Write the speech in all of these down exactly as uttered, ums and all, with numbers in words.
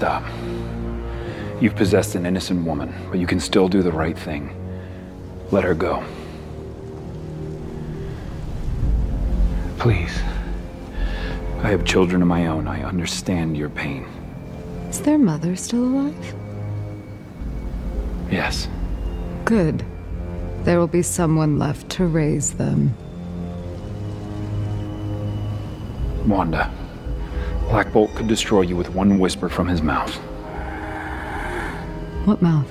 stop. You've possessed an innocent woman, but you can still do the right thing. Let her go. Please. I have children of my own. I understand your pain. Is their mother still alive? Yes. Good. There will be someone left to raise them. Wanda, Black Bolt could destroy you with one whisper from his mouth. What mouth?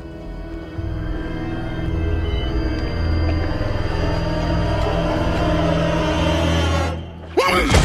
Woman!